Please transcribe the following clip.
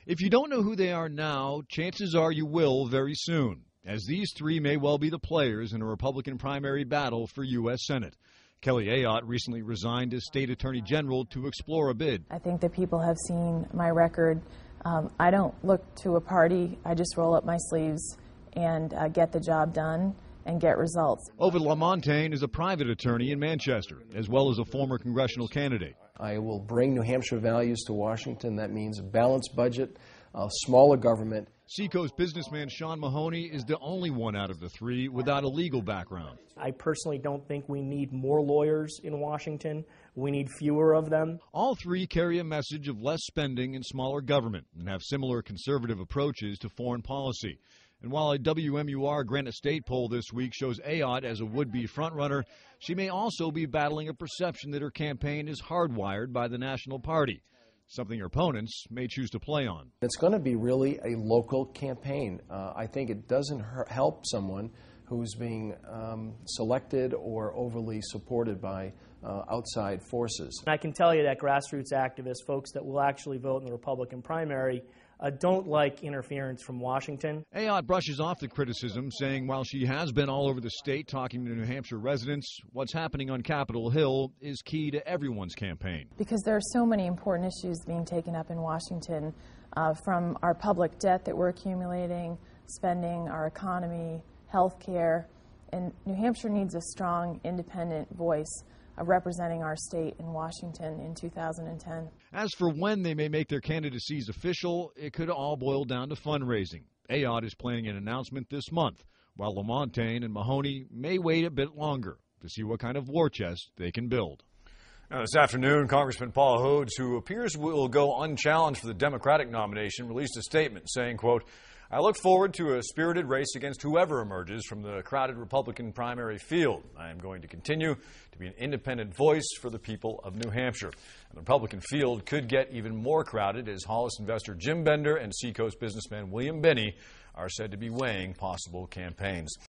If you don't know who they are now, chances are you will very soon, as these three may well be the players in a Republican primary battle for U.S. Senate. Kelly Ayotte recently resigned as state attorney general to explore a bid. I think that people have seen my record. I don't look to a party. I just roll up my sleeves and get the job done and get results. Ovid LaMontagne is a private attorney in Manchester, as well as a former congressional candidate. I will bring New Hampshire values to Washington. That means a balanced budget, a smaller government. Seacoast businessman Sean Mahoney is the only one out of the three without a legal background. I personally don't think we need more lawyers in Washington. We need fewer of them. All three carry a message of less spending and smaller government and have similar conservative approaches to foreign policy. And while a WMUR Granite State poll this week shows Ayotte as a would-be frontrunner, she may also be battling a perception that her campaign is hardwired by the National Party, something her opponents may choose to play on. It's going to be really a local campaign. I think it doesn't help someone who's being selected or overly supported by outside forces. I can tell you that grassroots activists, folks that will actually vote in the Republican primary, don't like interference from Washington. Ayotte brushes off the criticism, saying while she has been all over the state talking to New Hampshire residents, what's happening on Capitol Hill is key to everyone's campaign. Because there are so many important issues being taken up in Washington, from our public debt that we're accumulating, spending, our economy, health care, and New Hampshire needs a strong, independent voice representing our state in Washington in 2010. As for when they may make their candidacies official, it could all boil down to fundraising. Ayotte is planning an announcement this month, while LaMontagne and Mahoney may wait a bit longer to see what kind of war chest they can build. Now, this afternoon, Congressman Paul Hodes, who appears will go unchallenged for the Democratic nomination, released a statement saying, quote, "I look forward to a spirited race against whoever emerges from the crowded Republican primary field. I am going to continue to be an independent voice for the people of New Hampshire." And the Republican field could get even more crowded as Hollis investor Jim Bender and Seacoast businessman William Binney are said to be weighing possible campaigns.